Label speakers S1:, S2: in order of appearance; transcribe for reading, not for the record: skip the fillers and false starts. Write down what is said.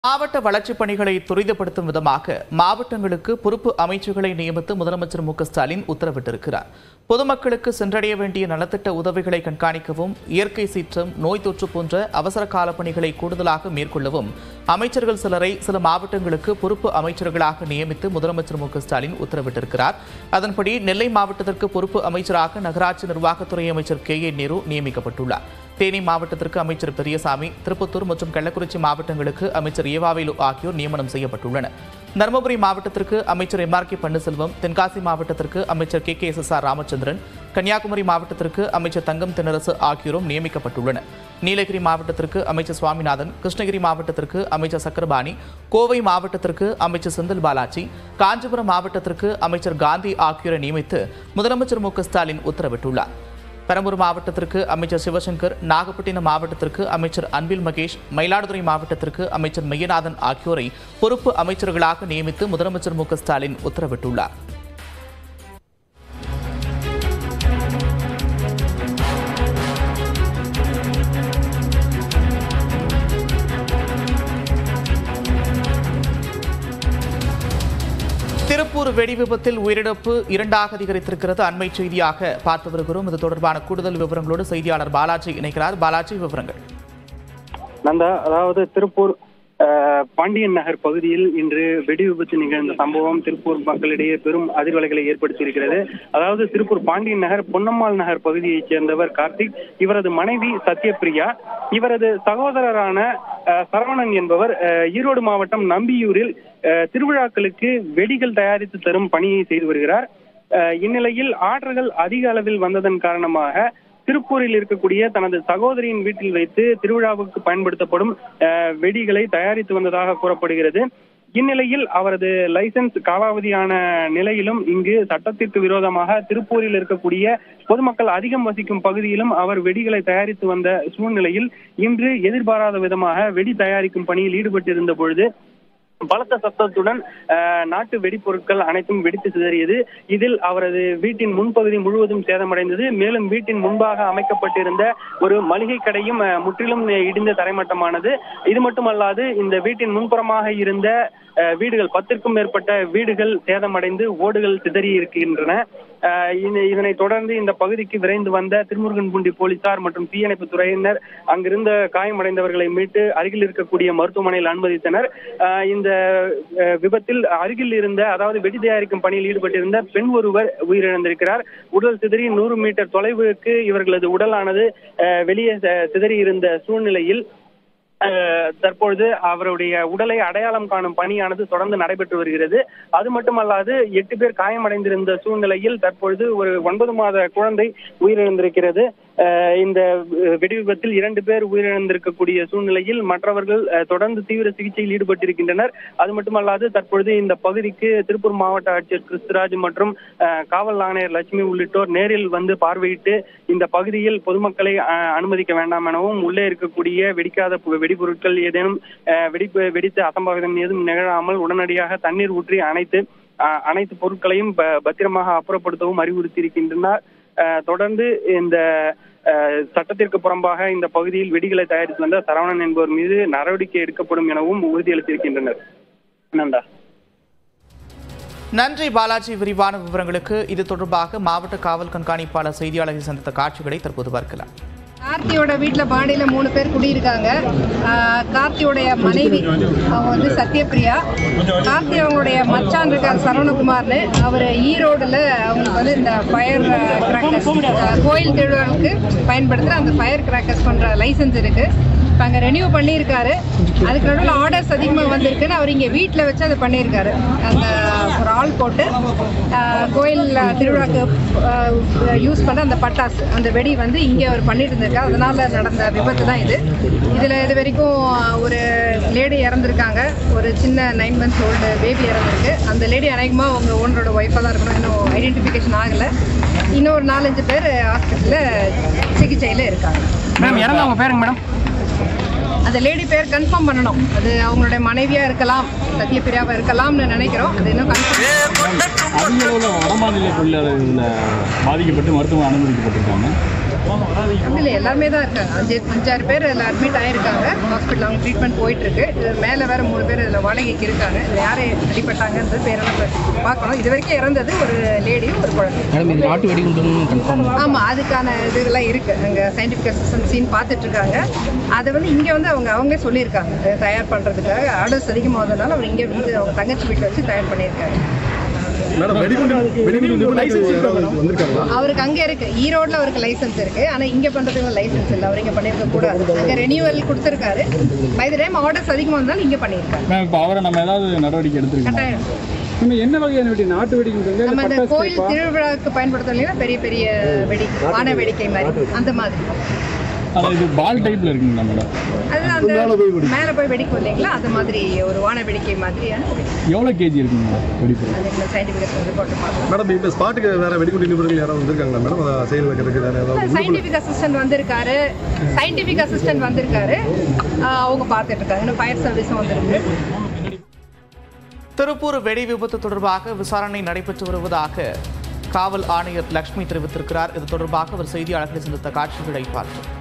S1: மாவட்ட வளர்ச்சிப் பணிகளை துரிதப்படுத்தும் விதமாக மாவட்டங்களுக்கு பொறுப்பு அமைச்சர்களை நியமித்து முதலமைச்சர் மு.க.ஸ்டாலின் உத்தரவிட்டிருக்கிறார். பொதுமக்களுக்கு சென்றடைய வேண்டிய நலத்திட்ட உதவிகளை கண்காணிக்கவும், இயற்கை சீற்றம், நோய் தொற்று போன்ற அவசர கால பணிகளை கூடுதலாக மேற்கொள்ளவும் அமைச்சர்கள் சிலரை சில மாவட்டங்களுக்கு பொறுப்பு அமைச்சர்களாக நியமித்து முதலமைச்சர் மு.க.ஸ்டாலின் உத்தரவிட்டிருக்கிறார். அதன்படி நெல்லை மாவட்டத்திற்கு பொறுப்பு அமைச்சராக நகராட்சி நிர்வாகத்துறை அமைச்சர் கே.ஏ. நேரு நியமிக்கப்பட்டுள்ளார். தேனி மாவட்டத்திற்கு அமைச்சர் பெரியசாமி, திருப்பத்தூர் மற்றும் கள்ளக்குறிச்சி மாவட்டங்களுக்கு அமைச்சர் ஏவாவேலு ஆகியோர் நியமனம் செய்யப்பட்டுள்ளனர். தருமபுரி மாவட்டத்திற்கு அமைச்சர் எம்.ஆர்.கே. பன்னீர்செல்வம், தென்காசி மாவட்டத்திற்கு அமைச்சர் கே.எஸ்.ஆர். ராமச்சந்திரன், கன்னியாகுமரி மாவட்டத்திற்கு அமைச்சர் தங்கம் தென்னரசு ஆகியோரும் நியமிக்கப்பட்டுள்ளனர். நீலகிரி மாவட்டத்திற்கு அமைச்சர் சுவாமிநாதன், கிருஷ்ணகிரி மாவட்டத்திற்கு அமைச்சர் சக்கரபாணி, கோவை மாவட்டத்திற்கு அமைச்சர் செந்தில் பாலாஜி, காஞ்சிபுரம் மாவட்டத்திற்கு அமைச்சர் காந்தி ஆகியோரை நியமித்து முதலமைச்சர் மு.க.ஸ்டாலின் உத்தரவிட்டுள்ளார். பெரம்பூர் மாவட்டத்திற்கு அமைச்சர் சிவசங்கர், நாகப்பட்டினம் மாவட்டத்திற்கு அமைச்சர் அன்பில் மகேஷ், மயிலாடுதுறை மாவட்டத்திற்கு அமைச்சர் மெய்யநாதன் ஆகியோரை பொறுப்பு அமைச்சர்களாக நியமித்து முதலமைச்சர் மு.க.ஸ்டாலின் உத்தரவிட்டுள்ளார். திருப்பூர் வெடி விபத்தில் உயிரிழப்பு 2ஆக அதிகரித்திருக்கிறது. அண்மை செய்தியாக பார்த்து வருகிறோம். இது தொடர்பான கூடுதல் விவரங்களோடு செய்தியாளர் பாலாஜி இணைக்கிறார். பாலாஜி, விவரங்கள்.
S2: நந்தா, அதாவது திருப்பூர் பாண்டியன் நகர் பகுதியில் இன்று வெடி விபத்து நிகழ்ந்த சம்பவம் திருப்பூர் மக்களிடையே பெரும் அதிர்வலைகளை ஏற்படுத்தியிருக்கிறது. அதாவது திருப்பூர் பாண்டியன் நகர் பொன்னம்மாள் நகர் பகுதியைச் சேர்ந்தவர் கார்த்திக், இவரது மனைவி சத்யபிரியா, இவரது சகோதரரான சரவணன் என்பவர் ஈரோடு மாவட்டம் நம்பியூரில் திருவிழாக்களுக்கு வெடிகள் தயாரித்து தரும் பணியை செய்து வருகிறார். இந்நிலையில் ஆர்டர்கள் அதிக அளவில் வந்ததன் காரணமாக திருப்பூரில் இருக்கக்கூடிய தனது சகோதரியின் வீட்டில் வைத்து திருவிழாவுக்கு பயன்படுத்தப்படும் வெடிகளை தயாரித்து வந்ததாக கூறப்படுகிறது. இந்நிலையில் அவரது லைசன்ஸ் காலாவதியான நிலையிலும் இங்கு சட்டத்திற்கு விரோதமாக திருப்பூரில் இருக்கக்கூடிய பொதுமக்கள் அதிகம் வசிக்கும் பகுதியிலும் அவர் வெடிகளை தயாரித்து வந்த சூழ்நிலையில் இன்று எதிர்பாராத விதமாக வெடி தயாரிக்கும் பணியில் ஈடுபட்டிருந்த பொழுது பலத்த சத்தத்துடன் நாட்டு வெடிப்பொருட்கள் அனைத்தும் வெடித்து சிதறியது. இதில் அவரது வீட்டின் முன்பகுதி முழுவதும் சேதமடைந்தது. மேலும் வீட்டின் முன்பாக அமைக்கப்பட்டிருந்த ஒரு மளிகை கடையும் முற்றிலும் இடிந்த தரைமட்டமானது. இது மட்டுமல்லாது இந்த வீட்டின் முன்புறமாக இருந்த வீடுகள் 10க்கும் மேற்பட்ட வீடுகள் சேதமடைந்து ஓடுகள் சிதறி இருக்கின்றன. இதனை தொடர்ந்து இந்த பகுதிக்கு விரைந்து வந்த திருமுருகன்பூண்டி போலீசார் மற்றும் தீயணைப்பு துறையினர் அங்கிருந்த காயமடைந்தவர்களை மீட்டு அருகில் இருக்கக்கூடிய மருத்துவமனையில் அனுமதித்தனர். இந்த விபத்தில் அருகில் இருந்த, அதாவது வெடி தயாரிக்கும் பணியில் ஈடுபட்டிருந்த பெண் ஒருவர் உயிரிழந்திருக்கிறார். உடல் சிதறி 100 மீட்டர் தொலைவுக்கு இவர்களது உடலானது வெளியே சிதறி இருந்த சூழ்நிலையில் தற்பொழுது அவருடைய உடலை அடையாளம் காணும் பணியானது தொடர்ந்து நடைபெற்று வருகிறது. அது மட்டுமல்லாது 8 பேர் காயமடைந்திருந்த சூழ்நிலையில் தற்பொழுது ஒரு 9 மாத குழந்தை உயிரிழந்திருக்கிறது. இந்த வெடி விபத்தில் 2 பேர் உயிரிழந்திருக்கக்கூடிய சூழ்நிலையில் மற்றவர்கள் தொடர்ந்து தீவிர சிகிச்சையில் ஈடுபட்டிருக்கின்றனர். அது மட்டுமல்லாது தற்பொழுது இந்த பகுதிக்கு திருப்பூர் மாவட்ட ஆட்சியர் கிறிஸ்துராஜ் மற்றும் காவல் ஆணையர் லட்சுமி உள்ளிட்டோர் நேரில் வந்து பார்வையிட்டு இந்த பகுதியில் பொதுமக்களை அனுமதிக்க வேண்டாம் எனவும், உள்ளே இருக்கக்கூடிய வெடிக்காத வெடிபொருட்கள் ஏதேனும் வெடித்த அசம்பாவிதம் ஏதும் நிகழாமல் உடனடியாக தண்ணீர் ஊற்றி அனைத்து பொருட்களையும் பத்திரமாக அப்புறப்படுத்தவும் அறிவுறுத்தி இருக்கின்றனர். தொடர்ந்து இந்த சட்டத்திற்கு புறம்பாக இந்த பகுதியில் வெடிகளை தயாரித்து வந்த சரவணன் என்பவர் மீது நடவடிக்கை எடுக்கப்படும் எனவும் உறுதியளித்திருக்கின்றனர். நன்றா.
S1: நன்றி பாலாஜி, விரிவான விவரங்களுக்கு. இது தொடர்பாக மாவட்ட காவல் கண்காணிப்பாளர் செய்தியாளரை சந்தித்த காட்சிகளை தற்போது பார்க்கலாம்.
S3: கார்த்தியோட வீட்டில் பாண்டியில் 3 பேர் குடியிருக்காங்க. கார்த்தியோடைய மனைவி அவங்க வந்து சத்யபிரியா, கார்த்தி அவங்களுடைய மச்சான் இருக்கார் சரவணகுமார்னு, அவர் ஈரோடில் அவங்களுக்கு வந்து இந்த ஃபயர் கிராக்கர்ஸ் கோயில் திருவிழாவுக்கு பயன்படுத்துகிற அந்த ஃபயர் கிராக்கர்ஸ் பண்ணுற லைசன்ஸ் இருக்குது. இப்போ அங்கே ரெனியூ பண்ணியிருக்காரு. அதுக்கு நடுவில் ஆர்டர்ஸ் அதிகமாக வந்திருக்குன்னு அவர் இங்கே வீட்டில் வச்சு அதை பண்ணியிருக்காரு. அந்த ஒரு ஆள் போட்டு கோயில் திருவிழாவுக்கு யூஸ் பண்ண அந்த பட்டாசு, அந்த வெடி வந்து இங்கே அவர் பண்ணிட்டு இருந்திருக்காரு. அதனால் நடந்த விபத்து தான் இது. இதில் இது வரைக்கும் ஒரு லேடி இறந்துருக்காங்க. ஒரு சின்ன 9 months ஓல்டு பேபி இறந்துருக்கு. அந்த லேடி அநேகமாக அவங்க ஓனரோட ஒய்ஃபாக தான் இருக்கணும். இன்னும் ஐடென்டிஃபிகேஷன் ஆகலை. இன்னும் ஒரு 4-5 பேர் ஹாஸ்பிட்டலில் சிகிச்சையில் இருக்காங்க.
S2: மேம், இறந்தவங்க பேருங்க மேடம்?
S3: அந்த லேடி பேர் கன்ஃபார்ம் பண்ணணும். அது அவங்களுடைய மனைவியாக இருக்கலாம், சத்யபிரியாவாக இருக்கலாம்னு நினைக்கிறோம். அது இன்னும்
S4: அதிக அளவில் வடமாநில தொழிலாளர்கள் பாதிக்கப்பட்டு மருத்துவம் அனுமதிக்கப்பட்டிருக்காங்க.
S3: இல்லை, எல்லாருமே தான் இருக்காங்க. 5-6 பேர் இதில் அட்மிட் ஆகிருக்காங்க ஹாஸ்பிட்டல். அவங்க ட்ரீட்மெண்ட் போயிட்டுருக்கு. இது மேலே வேறு 3 பேர் இதில் வாடகைக்கு இருக்காங்க. இதில் யார் அடிப்பட்டாங்கன்றது பேரெல்லாம் பார்க்கணும். இது வரைக்கும் இறந்தது ஒரு லேடியும் ஒரு குழந்தை.
S4: நாட்டு வெடிகுண்டு கன்ஃபார்ம்.
S3: ஆமாம், அதுக்கான இதுலாம் இருக்குது. அங்கே சயின்டிஃபிக் அசிஸ்டன்சின்னு பார்த்துட்ருக்காங்க. அதை வந்து இங்கே வந்து அவங்களே சொல்லியிருக்காங்க தயார் பண்ணுறதுக்காக. ஆர்டர்ஸ் அதிகமாகறதுனால அவர் இங்கே வந்து அவங்க தங்கச்சி வீட்டில் வச்சு தயார் பண்ணியிருக்காங்க. அவருக்கு அங்கே இருக்கு, ஈரோடுல அவருக்கு லைசன்ஸ் இருக்கு. ஆனா இங்க பண்றதுக்கு லைசன்ஸ் இல்லை. அவர் இங்க பண்ணிருக்க கூடாது. அங்க ரெனியூவல் கொடுத்திருக்காரு. பை த டைம் ஆர்டர்ஸ் அதிகமா இருந்தாலும் இங்க பண்ணிருக்காரு.
S4: இப்போ அவரை நம்ம ஏதாவது நடவடிக்கை எடுத்துருக்கோம்.
S3: கட்டாயம்.
S4: என்ன வகையான வெடி? நாட்டு வெடிக்குங்க.
S3: நம்ம அந்த கோயில் திருவிழாவுக்கு பயன்படுத்தலைன்னா பெரிய பெரிய வெடி, வான வேடிக்கை மாதிரி அந்த மாதிரி.
S4: இது பால் டைப்ல இருக்குங்களா மேடம்?
S3: அது அந்த மேலே போய் வெடிக்கும் இல்லைங்களா, அது மாதிரி ஒரு வான வேடிக்கை மாதிரியான
S4: எவ்வளோ கேஜி இருக்குங்க வெடிப்பு?
S3: சயின்டிஃபிக் ரிப்போர்ட் பார்க்கலாம்
S5: மேடம். இப்போ ஸ்பாட்டுக்கு வேற வெடிகுண்டு நிபுணர்கள் யாராவது வந்திருக்காங்களா மேடம்? அதை செயல் வைக்கிறதுக்கு வேற ஏதாவது?
S3: சயின்டிஃபிக் அசிஸ்டன்ட் வந்திருக்காரு. அவங்க பார்த்துட்டு இருக்காங்க. இன்னும் ஃபயர் சர்வீஸும் வந்திருக்கு.
S1: திருப்பூர் வெடி விபத்து தொடர்பாக விசாரணை நடைபெற்று வருவதாக காவல் ஆணையர் லட்சுமி தெரிவித்திருக்கிறார். இது தொடர்பாக அவர் செய்தியாளர்களை சந்தித்த காட்சிகளை பார்த்தோம்.